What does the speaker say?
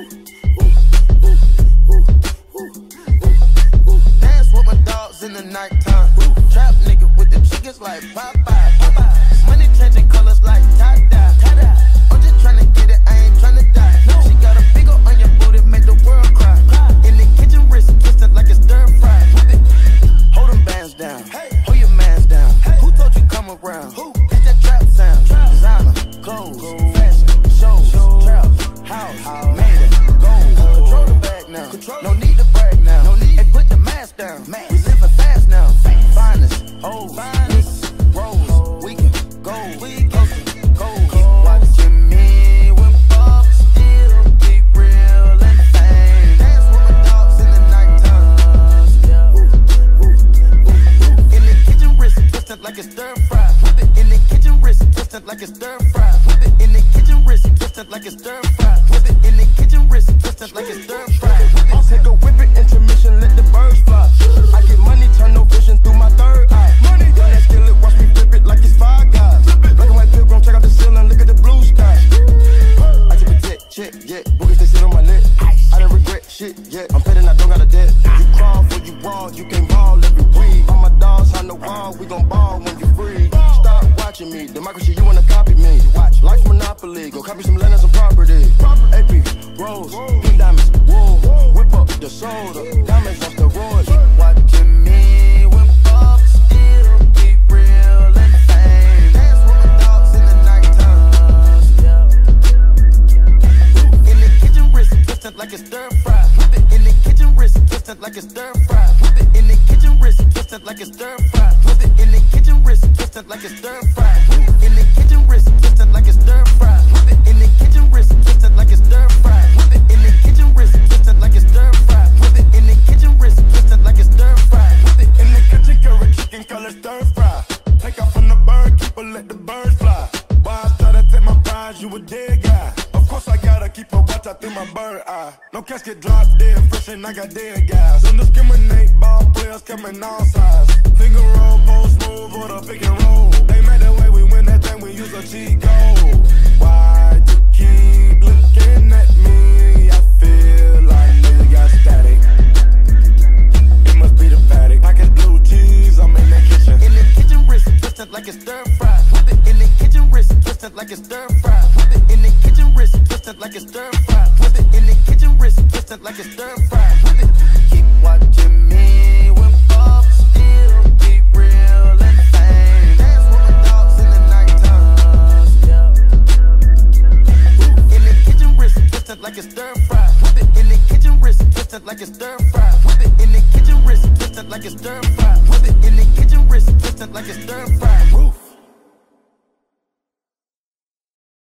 Dance with my dogs in the nighttime. Trap nigga with the chickens like Popeye. Money changing colors like tie-dye. I'm just tryna get it, I ain't tryna die. She got a big ol' onion booty, make the world cry. In the kitchen, wrist twisted like a stir fry. Hold them bands down, hold your mans down. Who told you come around? It's that trap sound. Designer, clothes, fashion, shows, trap, house, made it, gold. Control the bag now, no need to brag now. Hey, put the mask down, we living fast now. Finest, hoes, rose, we can go, cold. Keep watching me with Bob, still keep real and fame. Dance with my dogs in the nighttime. In the kitchen, wrist twisted like a stir fry. In the kitchen, wrist twisted like a stir fry. In the kitchen, wrist twisted like a stir fry. In the kitchen, wrist twisted like a stir fry. I'll take a whip it, intermission, let the birds fly. I get money, turn no vision through my third eye. Money, run that skillet, watch me flip it like it's Five Guys. Black and white pilgrim, check out the ceiling, look at the blue sky. I take a check, yeah, boogers they sit on my neck. I don't regret shit, yeah, I'm petting, I don't got a debt. You crawl for you raw, you can't ball every week. All my dogs on the wall, we gon' ball when you free. Stop watching me, democracy, you wanna copy me. Life's monopoly, go copy some land and some property. AP, rose, pink diamonds, wool, whip up the soda, diamonds off the road. Keep watching me with Bob, still keep real and fame. Dance with my dogs in the nighttime. In the kitchen, wrist twisted like a stir fry. In the kitchen, wrist twisted like a stir fry. In the kitchen, wrist twisted like a stir fry. In the kitchen, wrist twisted like a stir fry. In the kitchen, wrist twisted like a stir fry. In the kitchen, wrist twisted like a stir fry. In the kitchen, wrist twisted like a stir fry. In the kitchen, wrist twisted like a stir fry. In the kitchen, curry chicken, color stir fry. Take off from the bird, keep her, let the birds fly. Why I try to take my prize, you a dead guy. Of course I gotta keep a watch out through my bird eye. No casket drop dead, fresh and I got dead guys. Don't discriminate, ball players coming all sides. Finger roll, post move, or the pick and roll. They made the way we win that thing, we use a cheat code. Why you keep looking at me? I feel like nigga got static. It must be the paddock. Package blue cheese, I'm in the kitchen. In the kitchen, wrist twisted like a stir fry. In the kitchen, wrist twisted like a stir fry. In the kitchen, wrist twisted like a stir fry. In the kitchen, wrist twisted like a stir fry. Keep watching me with Bob, still keep real and fame. Dance with my dogs in the nighttime. In the kitchen, wrist twisted like a stir fry. In the kitchen, wrist twisted like a stir fry. In the kitchen, wrist twisted like a stir fry. In the kitchen, wrist twisted like a stir fry.